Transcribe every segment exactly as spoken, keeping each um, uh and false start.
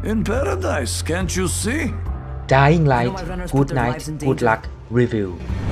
In paradise, can't you see? Dying Light Good Night Good Luck Review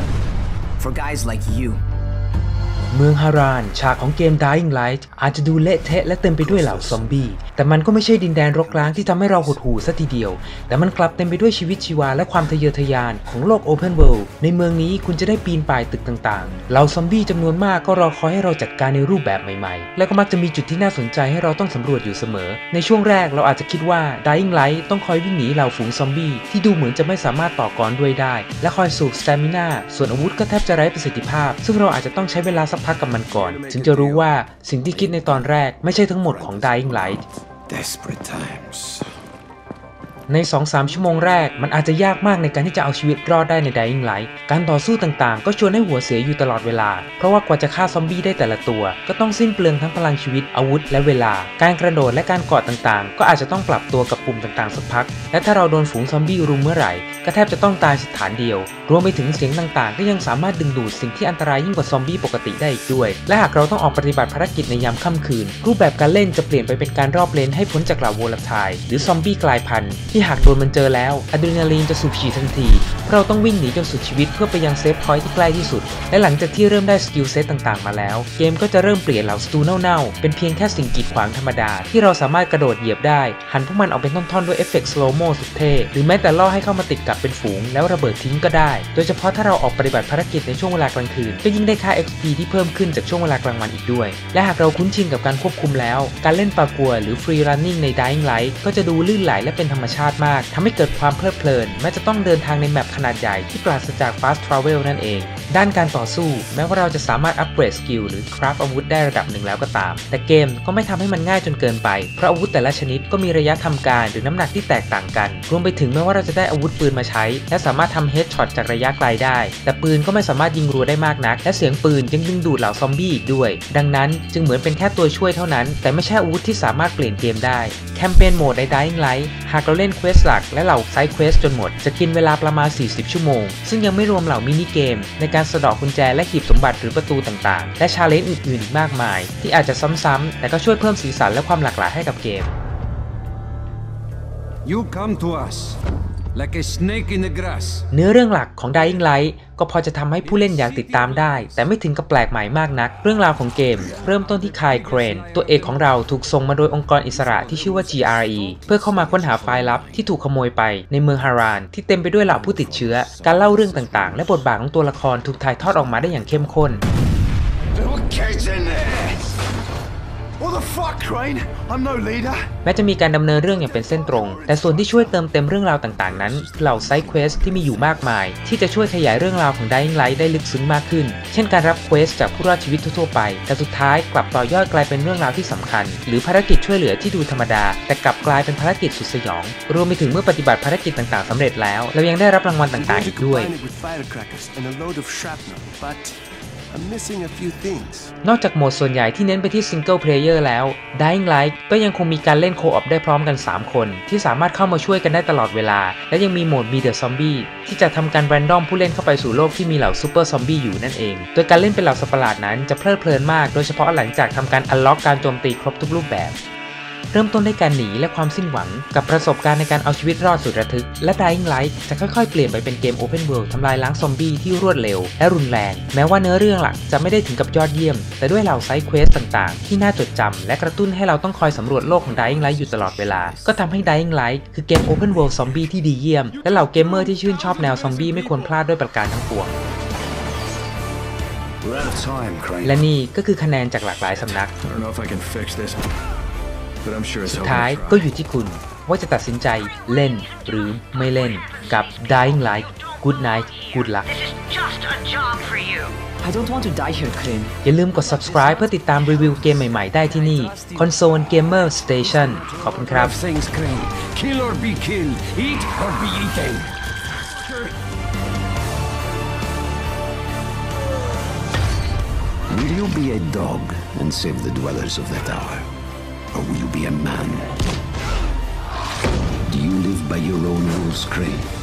For guys like you เมืองฮารานฉากของเกม Dying Light อาจจะดูเละเทะและเต็มไปด้วยเหล่าซอมบี้แต่มันก็ไม่ใช่ดินแดนรกร้างที่ทำให้เราหดหู่ซะทีเดียวแต่มันกลับเต็มไปด้วยชีวิตชีวาและความทะเยอทะยานของโลก Open World ในเมืองนี้คุณจะได้ปีนป่ายตึกต่างๆเหล่าซอมบี้จำนวนมากก็รอคอยให้เราจัดการในรูปแบบใหม่ๆและก็มักจะมีจุดที่น่าสนใจให้เราต้องสำรวจอยู่เสมอในช่วงแรกเราอาจจะคิดว่า Dying Light ต้องคอยวิ่งหนีเหล่าฝูงซอมบี้ที่ดูเหมือนจะไม่สามารถต่อกรด้วยได้และคอยสูบสเตมิน่าส่วนอาวุธก็แทบจะไร้ประสิทธิภาพซึ่งเราอาจจะต้องใช้เวลาสักพักกับมันก่อนถึงจะรู้ว่าสิ่งที่คิดในตอนแรกไม่ใช่ทั้งหมดของ Dying Light Desperate times ใน สองถึงสาม ชั่วโมงแรกมันอาจจะยากมากในการที่จะเอาชีวิตรอดได้ใน Dying Light การต่อสู้ต่างๆก็ชวนให้หัวเสียอยู่ตลอดเวลาเพราะว่ากว่าจะฆ่าซอมบี้ได้แต่ละตัวก็ต้องสิ้นเปลืองทั้งพลังชีวิตอาวุธและเวลาการกระโดดและการเกาะต่างๆก็อาจจะต้องปรับตัวกับปุ่มต่างๆสักพักและถ้าเราโดนฝูงซอมบี้รุมเมื่อไหร่ก็แทบจะต้องตายสถานเดียวรวมไปถึงเสียงต่างๆก็ยังสามารถดึงดูดสิ่งที่อันตรายยิ่งกว่าซอมบี้ปกติได้อีกด้วยและหากเราต้องออกปฏิบัติภารกิจในยามค่ำคืนรูปแบบการเล่นจะเปลี่ยนไปเป็นการรอบเลนให้พ้นจากเหล่าโวลาไทล์หรือซอมบี้กลายพันธุ์ที่หากโดนมันเจอแล้วอะดรีนาลีนจะสูบฉีดทันทีเพราะเราต้องวิ่งหนีจนสุดชีวิตเพื่อไปยังเซฟพอยท์ที่ใกล้ที่สุดและหลังจากที่เริ่มได้สกิลเซตต่างๆมาแล้วเกมก็จะเริ่มเปลี่ยนเหล่าศัตรูเน่าๆเป็นเพียงแค่สิ่งกีดขวางธรรมดาที่เราสามารถกระโดดเหยียบได้หันพวกมันออกเป็นท่อนๆด้วยเอฟเฟกต์สโลโมสุดเท่หรือแม้แต่ล่อให้เข้ามาติดกับเป็นฝูงแล้วระเบิดทิ้งก็ได้โดยเฉพาะถ้าเราออกปฏิบัติภารกิจในช่วงเวลากลางคืนก็ยิ่งได้ค่า เอ็กซ์ พี ที่เพิ่มขึ้นจากช่วงเวลากลางวันอีกด้วยและหากเราคุ้นชินกับการควบคุมแล้วการเล่นปากัวหรือฟรีรันนิ่งใน Dying Light ก็จะดูลื่นไหลและเป็นธรรมชาติมากทำให้เกิดความเพลิดเพลินแม้จะต้องเดินทางในแมปขนาดใหญ่ที่ปราศจาก Fast Travel นั่นเองด้านการต่อสู้แม้ว่าเราจะสามารถอัปเกรดสกิลหรือคราฟอาวุธได้ระดับหนึ่งแล้วก็ตามแต่เกมก็ไม่ทำให้มันง่ายจนเกินไปเพราะอาวุธแต่ละชนิดก็มีระยะทำการหรือน้ำหนักที่แตกต่างกันรวมไปถึงแม้ว่าเราจะได้อาวุธปืนมาใช้และสามารถทำเฮดช็อตจากระยะไกลได้แต่ปืนก็ไม่สามารถยิงรัวได้มากนักและเสียงปืนยังดึงดูดเหล่าซอมบี้อีกด้วยดังนั้นจึงเหมือนเป็นแค่ตัวช่วยเท่านั้นแต่ไม่ใช่อาวุธที่สามารถเปลี่ยนเกมได้แคมเปญโหมดใน Dying Light หากเราเล่นเควสหลักและเหล่าไซด์เควสจนหมดจะกินเวลาประมาณสี่สิบชั่วโมงซึ่งยังไม่รวมเหล่ามินิเกมในการสะเดาะกุญแจและหีบสมบัติหรือประตูต่างๆและชาเลนจ์อื่นๆอีกมากมายที่อาจจะซ้ำๆแต่ก็ช่วยเพิ่มสีสันและความหลากหลายให้กับเกม You come to us like a snake in the grass เนื้อเรื่องหลักของ Dying Light ก็พอจะทำให้ผู้เล่นอยากติดตามได้แต่ไม่ถึงกับแปลกใหม่มากนักเรื่องราวของเกมเริ่มต้นที่คายเครนตัวเอกของเราถูกส่งมาโดยองค์กรอิสระที่ชื่อว่า จี อาร์ อี เพื่อเข้ามาค้นหาไฟล์ลับที่ถูกขโมยไปในเมืองฮารานที่เต็มไปด้วยเหล่าผู้ติดเชื้อการเล่าเรื่องต่างๆและบทบาทของตัวละครถูกถ่ายทอดออกมาได้อย่างเข้มข้นแม้จะมีการดำเนินเรื่องอย่างเป็นเส้นตรงแต่ส่วนที่ช่วยเติมเต็มเรื่องราวต่างๆนั้นเหล่าไซด์เควสที่มีอยู่มากมายที่จะช่วยขยายเรื่องราวของ Dying Light ได้ลึกซึ้งมากขึ้นเช่นการรับเควสจากผู้รอดชีวิตทั่วๆไปแต่สุดท้ายกลับต่อยอดกลายเป็นเรื่องราวที่สำคัญหรือภารกิจช่วยเหลือที่ดูธรรมดาแต่กลับกลายเป็นภารกิจสุดสยองรวมไปถึงเมื่อปฏิบัติภารกิจต่างๆสำเร็จแล้วเรายังได้รับรางวัลต่างๆอีกด้วยนอกจากโหมดส่วนใหญ่ที่เน้นไปที่ซิงเกิลเพลเยอร์แล้ว Dying Light ก็ยังคงมีการเล่นโคออปได้พร้อมกันสามคนที่สามารถเข้ามาช่วยกันได้ตลอดเวลาและยังมีโหมด Be the Zombie ที่จะทำการแรนดอมผู้เล่นเข้าไปสู่โลกที่มีเหล่าซูเปอร์ซอมบี้อยู่นั่นเองโดยการเล่นเป็นเหล่าสัตว์ประหลาดนั้นจะเพลิดเพลินมากโดยเฉพาะหลังจากทำการอันล็อกการโจมตีครบทุกรูปแบบเริ่มต้นด้วยการหนีและความสิ้นหวังกับประสบการณ์ในการเอาชีวิตรอดสุดระทึกและ Dying Light จะค่อยๆเปลี่ยนไปเป็นเกม Open World ทำลายล้างซอมบี้ที่รวดเร็วและรุนแรงแม้ว่าเนื้อเรื่องหลักจะไม่ได้ถึงกับยอดเยี่ยมแต่ด้วยเหล่าไซด์เควสต่างๆที่น่าจดจำและกระตุ้นให้เราต้องคอยสำรวจโลกของ Dying Light อยู่ตลอดเวลาก็ทำให้ Dying Light คือเกม Open World ซอมบี้ที่ดีเยี่ยมและเหล่าเกมเมอร์ที่ชื่นชอบแนวซอมบี้ไม่ควรพลาดด้วยประการทั้งปวงและนี่ก็คือคะแนนจากหลากหลายสำนักสุดท้ายก็อยู่ที่คุณว่าจะตัดสินใจเล่นหรือไม่เล่นกับ Dying Light Good Night Good Luck I don't want to die here, Crane อย่าลืมกด Subscribe เพื่อติดตามรีวิวเกมใหม่ๆได้ที่นี่ Console Gamer Station ขอบคุณครับ Kill or be killed, eat or be eaten. Will you be a dog and save the dwellers of the tower?Or will you be a man? Do you live by your own rules, Crane?